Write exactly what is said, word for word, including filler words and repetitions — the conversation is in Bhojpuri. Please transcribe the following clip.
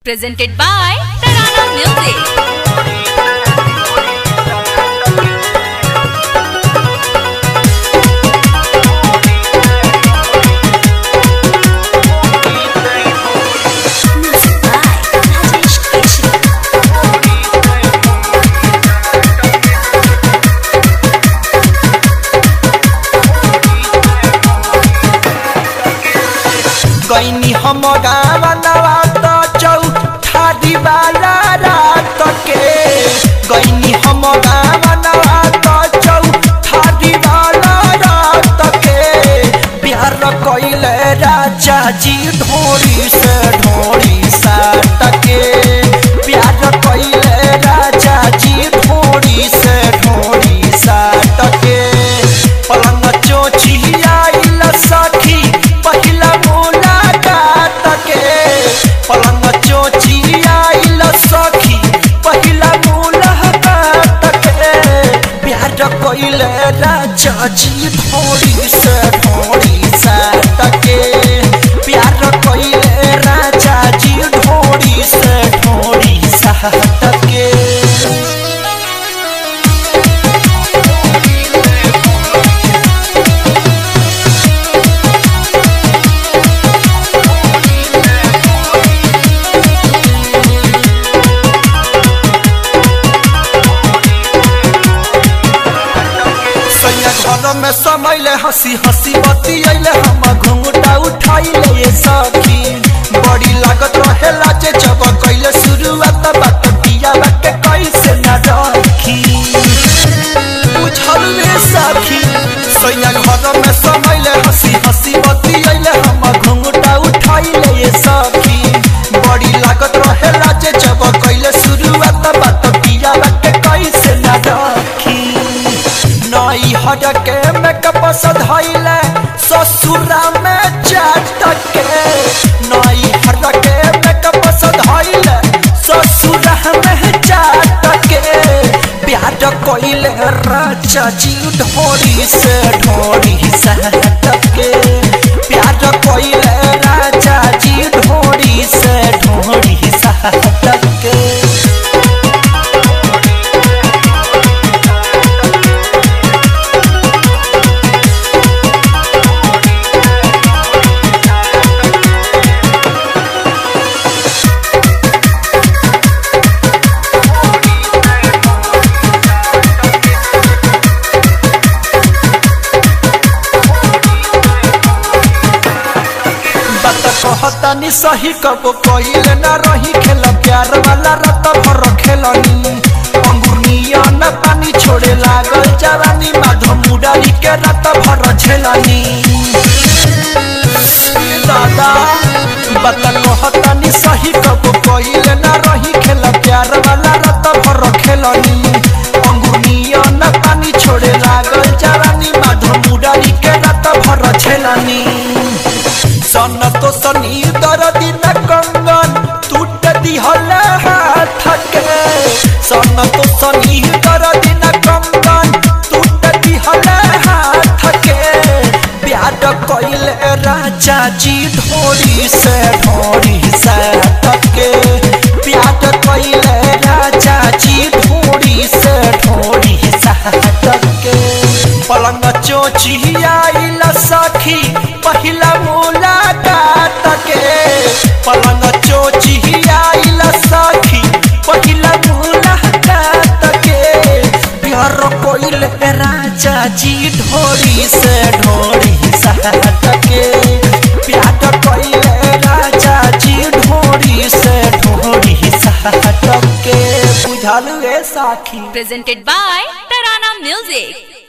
Presented by Tarana Music. गईनी हम गावनवा तो चौठारी वाला रात के गईनी हम गावनवा तो चौठारी वाला रात के प्यार कइले राजा जी ढोरी से ढोरी साट के प्यार कइले राजा जी ढोरी से ढोरी साट के पलंग चोचिया सखी पहिला पलंग चोचिया सखी पहिला मुलाकात के प्यार कइले राजा जी ढोरी से ढोरी साट के प्यार कइले राजा जी ढोरी से ढोरी साट के घर में समैले हंसी हंसी बती अइले हम घुंघटा उठाइले ये सखी बड़ी लागत रहेला जे जब कइले शुरुआत बात पिया के कैसे न रखी बुझल में सखी सैया घर में समैले हंसी हंसी बती अइले हम घुंघटा उठाइले ये सखी बड़ी लागत रहेला जे जब कइले शुरुआत बात पिया के कैसे न रखी नई हट के मेकअप सधाइले ससुरा में चाट के नई हट के मेकअप सधाइले ससुरा में चाट के प्यार कइले राजा जी ढोरी से ढोरी साट के प्यार कइले राजा जी ढोरी से ढोरी साट के कहतानी सही कब कइले न रही खेल प्यार वाला रात भर खेलनी अंगुरिया न पानी छोड़े लागल जवानी माधव मुरारी के रात भर झेलनी दादा बता कहतानी सही कब कइले न रही खेल प्यार वाला रात भर खेलनी अंगुरिया न पानी छोड़े लागल जवानी माधव मुरारी के रात भर झेलनी सन तो सनी दर्दी न कंगन टूट दिहल हाथ के सन तो सनी दर्दी न कंगन टूट दिहल हाथ के प्यार कइले राजा जी ढोरी से ढोरी साट के प्यार कइले राजा जी ढोरी से ढोरी साट के पलंग चोचिया सखी पहिला मुलाकात के पलंग चोचिया सखी पहिला मुलाकात के प्यार कइले राजा जी ढोरी से ढोरी साट के प्यार कइले राजा जी ढोरी से ढोरी साट के बुझल ए सखी। Presented by Tarana Music.